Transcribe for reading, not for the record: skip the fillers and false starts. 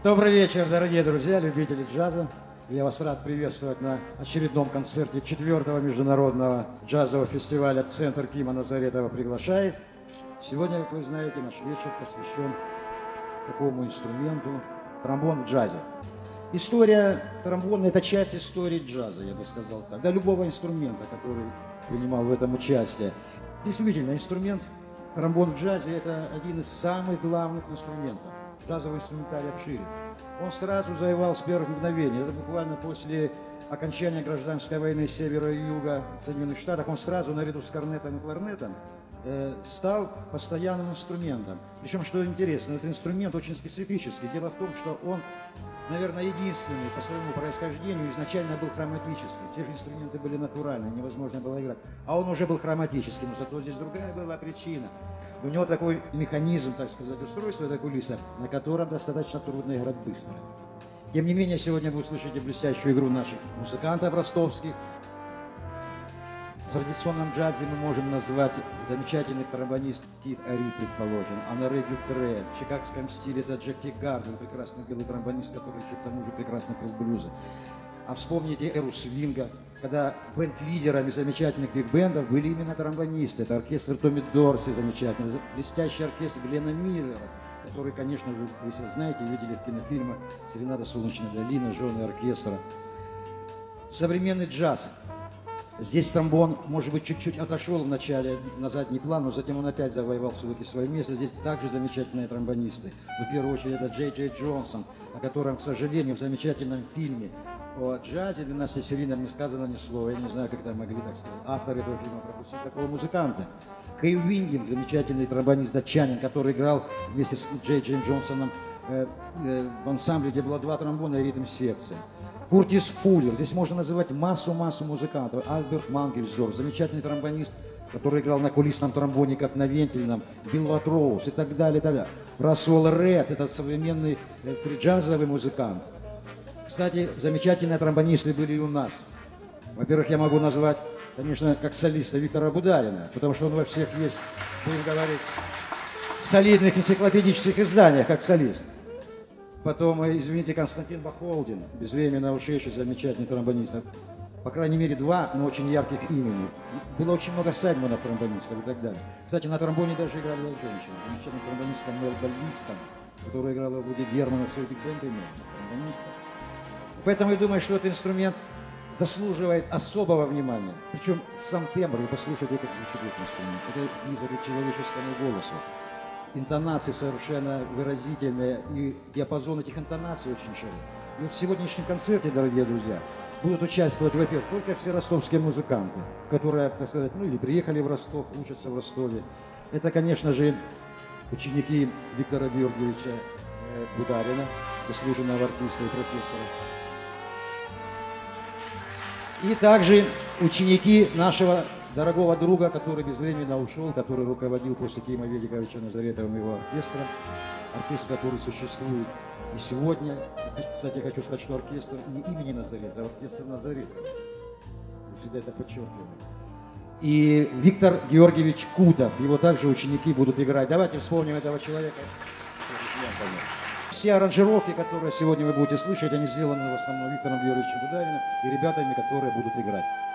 Добрый вечер, дорогие друзья, любители джаза. Я вас рад приветствовать на очередном концерте 4-го международного джазового фестиваля «Центр Кима Назаретова приглашает». Сегодня, как вы знаете, наш вечер посвящен такому инструменту – тромбон в джазе. История тромбона – это часть истории джаза, я бы сказал так, да, любого инструмента, который принимал в этом участие. Действительно, инструмент тромбон в джазе – это один из самых главных инструментов. Джазовый инструментарий обширен. Он сразу завоевал с первых мгновений. Это буквально после окончания гражданской войны севера и юга в Соединенных Штатах. Он сразу, наряду с корнетом и кларнетом, стал постоянным инструментом. Причем, что интересно, этот инструмент очень специфический. Дело в том, что он, наверное, единственный по своему происхождению изначально был хроматический. Те же инструменты были натуральные, невозможно было играть. А он уже был хроматический, но зато здесь другая была причина. У него такой механизм, так сказать, устройство, эта кулиса, на котором достаточно трудно играть быстро. Тем не менее, сегодня вы услышите блестящую игру наших музыкантов ростовских. В традиционном джазе мы можем назвать замечательный тромбонист Кит Ари, предположим, Анаре Дюпре. В чикагском стиле это Джеки Гарден, прекрасный белый тромбонист, который еще к тому же прекрасно пел блюзы. А вспомните эру свинга, когда бенд-лидерами замечательных биг-бендов были именно тромбонисты. Это оркестр Томми Дорси замечательный, блестящий оркестр Гленна Миллера, который, конечно же, вы все знаете, видели в кинофильмах «Серенада Солнечной долины», «Жены оркестра». Современный джаз. Здесь тромбон, может быть, чуть-чуть отошел вначале на задний план, но затем он опять завоевал все-таки свое место. Здесь также замечательные тромбонисты. В первую очередь это Джей Джонсон, о котором, к сожалению, в замечательном фильме о джазе 12-серийном не сказано ни слова. Я не знаю, как это могли, так сказать, авторы этого фильма пропустить такого музыканта. Хэй Уингинг, замечательный тромбонист-датчанин, который играл вместе с Джей Джонсоном в ансамбле, где было 2 тромбона и ритм-секция. Куртис Фуллер, здесь можно называть массу музыкантов. Альберт Мангельзор, замечательный тромбонист, который играл на кулисном тромбоне, как на вентильном, Билл Ватроуз и так далее, и так далее. Рассол Ред, это современный фриджазовый музыкант. Кстати, замечательные тромбонисты были и у нас. Во-первых, я могу назвать, конечно, как солиста Виктора Бударина, потому что он во всех есть, будем говорить, солидных энциклопедических изданиях, как солист. Потом, извините, Константин Бахолдин, безвременно ушедший замечательный тромбонист. По крайней мере, 2, но очень ярких имени. Было очень много Сайдманов тромбонистов и так далее. Кстати, на тромбоне даже играла женщина. Замечательный тромбонист Мел Баллистон, которая играла в Вуди Германа, свой биг-бенд имел, тромбониста. Поэтому я думаю, что этот инструмент заслуживает особого внимания. Причем сам тембр, вы послушайте, как звучит этот инструмент. Это близок к человеческому голосу. Интонации совершенно выразительные, и диапазон этих интонаций очень широкий. И вот в сегодняшнем концерте, дорогие друзья, будут участвовать, во-первых, только все ростовские музыканты, которые, так сказать, ну или приехали в Ростов, учатся в Ростове. Это, конечно же, ученики Виктора Георгиевича Бударина, заслуженного артиста и профессора. И также ученики нашего дорогого друга, который безвременно ушел, который руководил после Кима Ведиковича Назаретовым его оркестром, оркестр, который существует и сегодня. Кстати, я хочу сказать, что оркестр не имени Назаретова, а оркестр Назаретова. Всегда это подчеркиваю. И Виктор Георгиевич Кутов, его также ученики будут играть. Давайте вспомним этого человека. Все аранжировки, которые сегодня вы будете слышать, они сделаны в основном Виктором Георгиевичем Будариным и ребятами, которые будут играть.